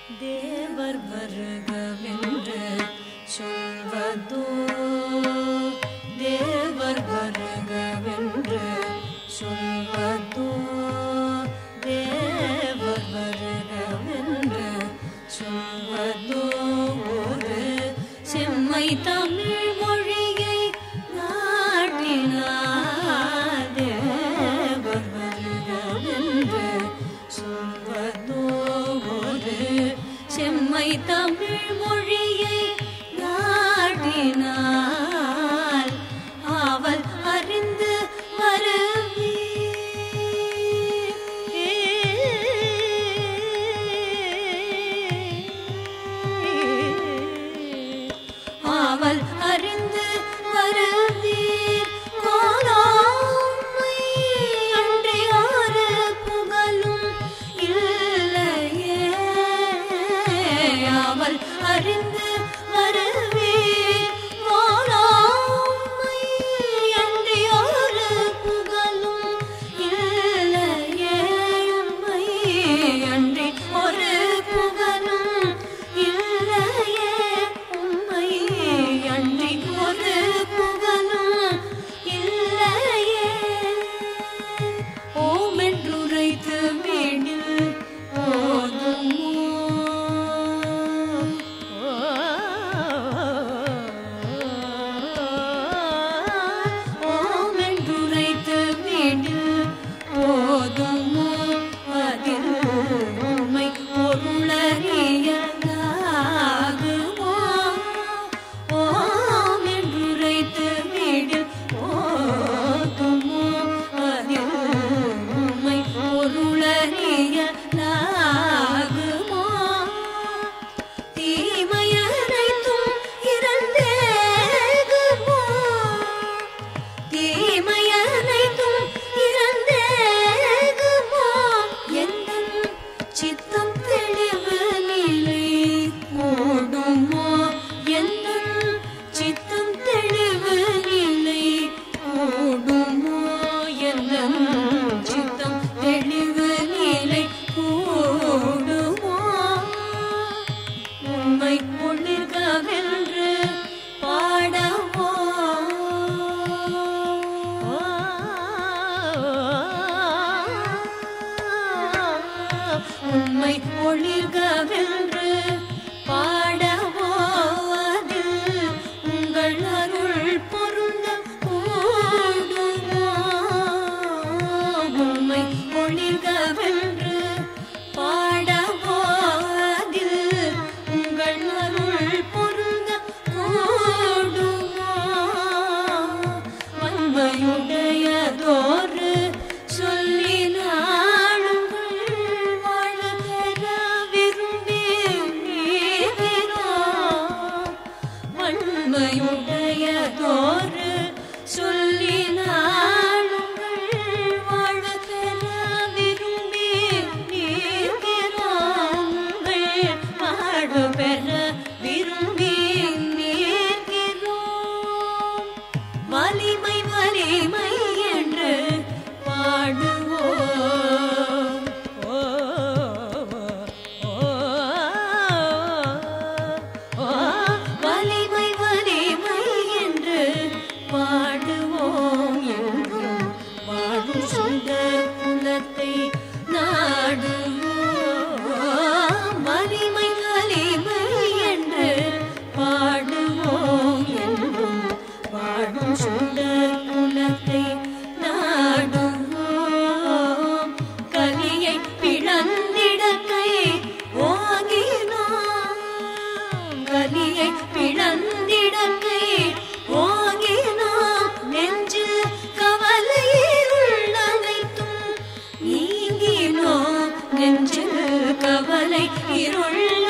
தேவர் வருகவென்று சொல்வதோ தேவர் வருகவென்று சொல்வதோ தேவர் வருகவென்று சொல்வதோ ஒரு செம்மை தமிழ் மொழியை நாட்டினார் தேவர் வருகவென்று சொல்வதோ ஒரு செம்மை தமிழ் மொழியை நாட்டினால் ஆவல் அறிந்து வருவி ஆவல் அறிந்து வருவீர் கோலாமை அன்றி யாரு புகழும் இல்லையே ஆவல் அறிந்து வருவீர் கோலாமை அன்றி யாரு புகழும் இல்லையே உண்மை அன்றி ஒரு புகழும் இல்லையே உண்மை அன்றி ஒரு புகழும் இல்லையே ஓம் என்றுரைத்து வீடில் போதுமோ ஓம் என்றுரைத்து வீடில் போதுமோ அதில் உண்மை பொருளறியதாகுமோ ஓம் என்றுரைத்து வீடில் போதுமோ அதில் உண்மை பொருளறியதாகுமோ தீமையனைத்தும் இறந்தேகுமோ தீமையனைத்தும் இறந்தேகுமோ எந்தன் சித்தம் தெளிவு நிலை கூடுமோ எந்தன் சித்தம் தெளிவு நிலை கூடுமோ எந்தன் சித்தம் தெளிவு நிலை கூடுமோ உண்மை ஒளிர்கவென்று பாடவோ உண்மை ஒளிர்கவென்று பாடவோ அதில் உங்கள் அருள் பொருந்த கூடுமோ உண்மை ஒளிர்கவென்று பாடவோ அதில் உங்கள் அருள் பொருந்த கூடுமோ வன்மையுடையதோரு சொல்லினாளுங்கள் வாழ பெற விரும்பி நீகிறோம் வன்மையுடையதோரு சொல்லினாளுங்கள் வாழ பெற விரும்பி நீகிறோம் வாழ பெற விரும்பி நீக்கிறோம் வலிமை வலிமை என்று பாடுவோம் வலிமை வலிமை என்று பாடுவோம் என்றும் வாழும் சுந்தர் குலத்தை நாடுவோம் வலிமை வலிமை என்று பாடுவோம் என்றும் வாழும் சுந்தர் குலத்தை நாடுவோம் கலியை பிளந்திட கை ஓங்கினோம் கலியை பிளந்திட கை ஓங்கினோம் நெஞ்சில் கவலை உள்ளனைத்தும் நீங்கினோம் நெஞ்சில் கவலை இருள்